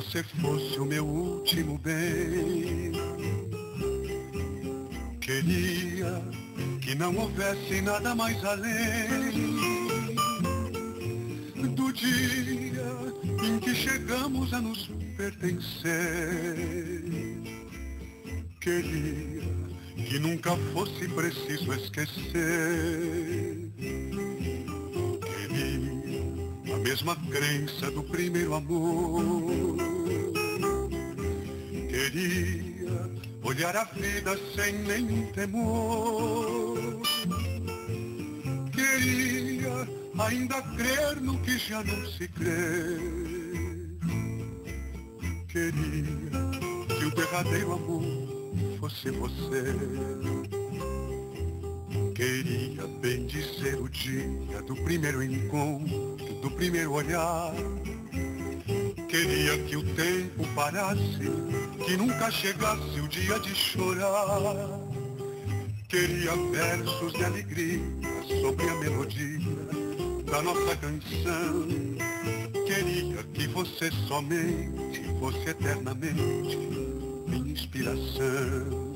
você fosse o meu último bem. Queria que não houvesse nada mais além do dia em que chegamos a nos pertencer. Queria que nunca fosse preciso esquecer. Queria a mesma crença do primeiro amor. Queria olhar a vida sem nenhum temor. Queria ainda crer no que já não se crê. Queria que o derradeiro amor fosse você. Queria bem dizer o dia do primeiro encontro, do primeiro olhar. Queria que o tempo parasse, que nunca chegasse o dia de chorar. Queria versos de alegria sobre a melodia da nossa canção. Queria que você somente fosse eternamente minha inspiração.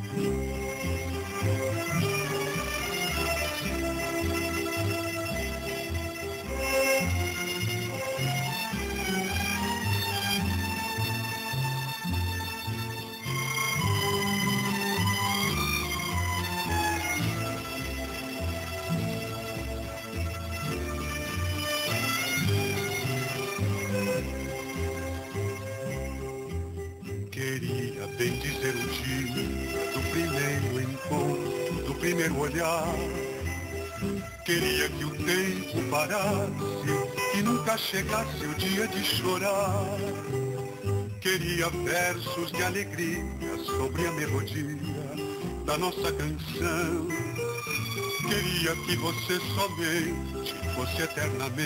Queria bem dizer o dia do primeiro encontro, do primeiro olhar. Queria que o tempo parasse, que nunca chegasse o dia de chorar. Queria versos de alegria sobre a melodia da nossa canção. Queria que você somente fosse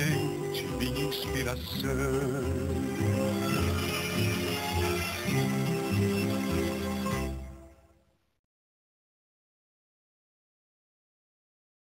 eternamente minha inspiração.